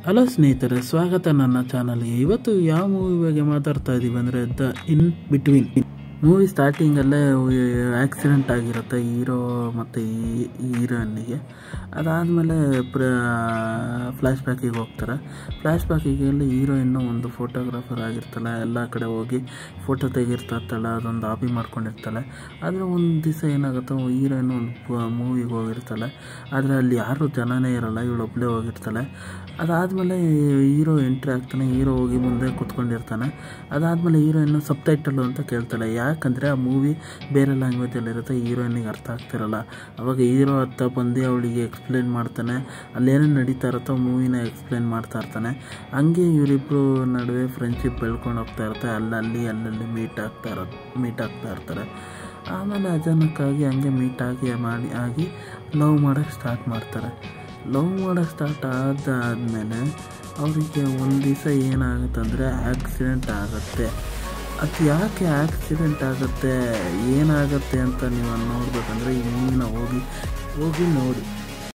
Hello ಸ್ನೇಹಿತರೆ, ಸ್ವಾಗತ ನನ್ನ ಚಾನಲ್ಗೆ. ಇವತ್ತು ಯಾವ ಮೂವಿ ಬಗ್ಗೆ ಮಾತಾಡ್ತಾ ಇದ್ದೀವಿ ಅಂದರೆ ದ ಇನ್ ಬಿಟ್ವೀನ್. ಮೂವಿ ಸ್ಟಾರ್ಟಿಂಗಲ್ಲೇ ಆಕ್ಸಿಡೆಂಟ್ ಆಗಿರುತ್ತೆ ಹೀರೋ ಮತ್ತು ಹೀರೋಯಿನ್ನಿಗೆ. ಅದಾದಮೇಲೆ ಫ್ಲ್ಯಾಶ್ ಬ್ಯಾಕಿಗೆ ಹೋಗ್ತಾರೆ. ಫ್ಲ್ಯಾಶ್ ಬ್ಯಾಕಿಗೆ ಹೀರೋಯಿನ್ನು ಒಂದು ಫೋಟೋಗ್ರಾಫರ್ ಆಗಿರ್ತಾಳೆ, ಎಲ್ಲ ಕಡೆ ಹೋಗಿ ಫೋಟೋ ತೆಗಿರ್ತಾಳೆ, ಅದೊಂದು ಹಾಬಿ ಮಾಡ್ಕೊಂಡಿರ್ತಾಳೆ. ಆದರೆ ಒಂದು ದಿವಸ ಏನಾಗುತ್ತೆ, ಹೀರೋಯಿನ್ ಒಂದು ಮೂವಿಗೆ ಹೋಗಿರ್ತಾಳೆ. ಆದರೆ ಅಲ್ಲಿ ಯಾರೂ ಜನನೇ ಇರೋಲ್ಲ, ಇವಳೊಬ್ಬಳೇ ಹೋಗಿರ್ತಾಳೆ. ಅದಾದಮೇಲೆ ಹೀರೋ ಎಂಟ್ರಿ ಆಗ್ತಾನೆ. ಹೀರೋ ಹೋಗಿ ಮುಂದೆ ಕೂತ್ಕೊಂಡಿರ್ತಾನೆ. ಅದಾದಮೇಲೆ ಹೀರೋಯಿನ್ನು ಸಬ್ಟೈಟಲ್ಲು ಅಂತ ಕೇಳ್ತಾಳೆ. ಯಾಕಂದರೆ ಆ ಮೂವಿ ಬೇರೆ ಲ್ಯಾಂಗ್ವೇಜಲ್ಲಿರುತ್ತೆ, ಹೀರೋಯಿನಿಗೆ ಅರ್ಥ ಆಗ್ತಿರಲ್ಲ. ಅವಾಗ ಹೀರೋ ಹತ್ತ ಬಂದು ಅವಳಿಗೆ ಎಕ್ಸ್ಪ್ಲೇನ್ ಮಾಡ್ತಾನೆ. ಅಲ್ಲೇನೇನು ನಡೀತಾ ಇರುತ್ತೋ ಮೂವಿನ ಎಕ್ಸ್ಪ್ಲೇನ್ ಮಾಡ್ತಾ ಇರ್ತಾನೆ. ಹಂಗೆ ಇವರಿಬ್ಬರು ನಡುವೆ ಫ್ರೆಂಡ್ಶಿಪ್ ಬೆಳ್ಕೊಂಡು ಹೋಗ್ತಾ ಇರುತ್ತೆ. ಅಲ್ಲಲ್ಲಿ ಮೀಟ್ ಆಗ್ತಾ ಇರ್ತಾರೆ. ಆಮೇಲೆ ಅಚಾನಕ್ಕಾಗಿ ಹಂಗೆ ಮೀಟ್ ಆಗಿ ಲವ್ ಮಾಡೋಕ್ಕೆ ಸ್ಟಾರ್ಟ್ ಮಾಡ್ತಾರೆ. ಲವ್ ಮಾಡೋಕ್ಕೆ ಸ್ಟಾರ್ಟ್ ಆದಮೇಲೆ ಅವರಿಗೆ ಒಂದು ದಿವಸ ಏನಾಗುತ್ತೆ ಅಂದರೆ ಆಕ್ಸಿಡೆಂಟ್ ಆಗುತ್ತೆ. ಅದು ಯಾಕೆ ಆಕ್ಸಿಡೆಂಟ್ ಆಗುತ್ತೆ, ಏನಾಗುತ್ತೆ ಅಂತ ನೀವು ನೋಡಬೇಕಂದ್ರೆ ಈ ಮೂವಿನ ಹೋಗಿ ನೋಡಿ.